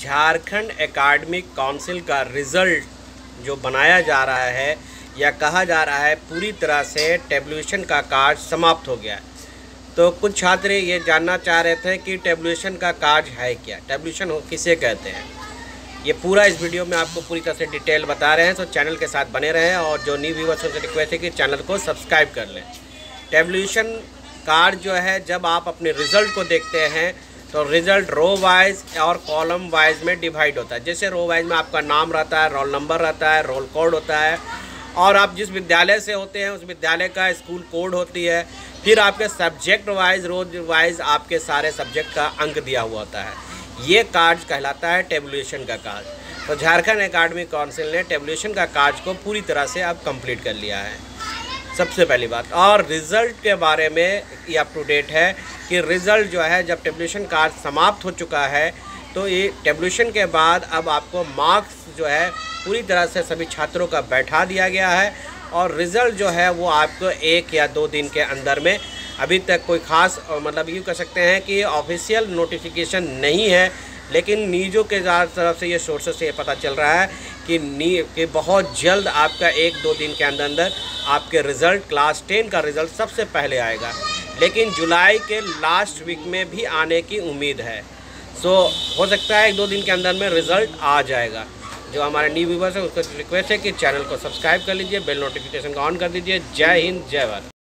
Jharkhand academic council का result जो बनाया जा रहा है या कहा जा रहा है पूरी तरह से टैबुलेशन का कार्य समाप्त हो गया है। तो कुछ छात्र ये जानना चाह रहे थे कि टैबुलेशन का कार्य है क्या, टैबुलेशन किसे कहते हैं। ये पूरा इस वीडियो में आपको पूरी तरह से डिटेल बता रहे हैं, तो चैनल के साथ बने रहें और जो न्यू व्यूअर्स से रिक्वेस्ट है कि चैनल को सब्सक्राइब कर लें। टैबुलेशन कार्य जो है, जब आप अपने रिज़ल्ट को देखते हैं तो रिज़ल्ट रो वाइज और कॉलम वाइज में डिवाइड होता है। जैसे रो वाइज में आपका नाम रहता है, रोल नंबर रहता है, रोल कोड होता है और आप जिस विद्यालय से होते हैं उस विद्यालय का स्कूल कोड होती है। फिर आपके सब्जेक्ट वाइज, रोज वाइज आपके सारे सब्जेक्ट का अंक दिया हुआ होता है। ये कार्य कहलाता है टैबुलेशन का कार्य। तो झारखंड एकेडमिक काउंसिल ने टैबुलेशन का कार्य को पूरी तरह से अब कंप्लीट कर लिया है, सबसे पहली बात। और रिज़ल्ट के बारे में ये अप टू डेट है कि रिज़ल्ट जो है, जब टैबुलेशन कार्य समाप्त हो चुका है तो ये टैबुलेशन के बाद अब आपको मार्क्स जो है पूरी तरह से सभी छात्रों का बैठा दिया गया है और रिज़ल्ट जो है वो आपको 1 या 2 दिन के अंदर में, अभी तक कोई ख़ास मतलब यूँ कह सकते हैं कि ऑफिशियल नोटिफिकेशन नहीं है, लेकिन न्यूज़ों के तरफ से ये सोर्सेस से ये पता चल रहा है कि बहुत जल्द आपका 1-2 दिन के अंदर अंदर आपके रिज़ल्ट, क्लास 10 का रिज़ल्ट सबसे पहले आएगा। लेकिन जुलाई के लास्ट वीक में भी आने की उम्मीद है। सो हो सकता है 1-2 दिन के अंदर में रिज़ल्ट आ जाएगा। जो हमारे न्यू व्यूअर्स हैं उसको रिक्वेस्ट है कि चैनल को सब्सक्राइब कर लीजिए, बेल नोटिफिकेशन को ऑन कर दीजिए। जय हिंद, जय भारत।